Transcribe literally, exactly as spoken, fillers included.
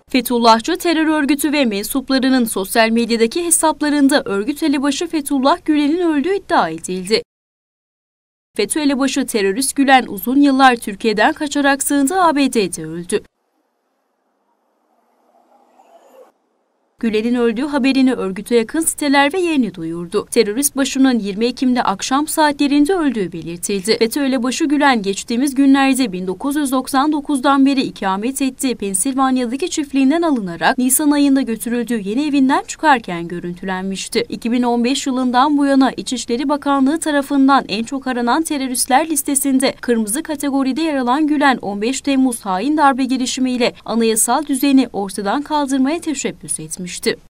Fethullahçı terör örgütü ve mensuplarının sosyal medyadaki hesaplarında örgüt elebaşı Fethullah Gülen'in öldüğü iddia edildi. FETÖ elebaşı terörist Gülen uzun yıllar Türkiye'den kaçarak sığındığı A B D'de öldü. Gülen'in öldüğü haberini örgüte yakın siteler ve yeğeni duyurdu. Terörist başının yirmi Ekim'de akşam saatlerinde öldüğü belirtildi. FETÖ elebaşı Gülen geçtiğimiz günlerde bin dokuz yüz doksan dokuzdan beri ikamet ettiği Pensilvanya'daki çiftliğinden alınarak Nisan ayında götürüldüğü yeni evinden çıkarken görüntülenmişti. iki bin on beş yılından bu yana İçişleri Bakanlığı tarafından en çok aranan teröristler listesinde kırmızı kategoride yer alan Gülen on beş Temmuz hain darbe girişimiyle anayasal düzeni ortadan kaldırmaya teşebbüs etmişti.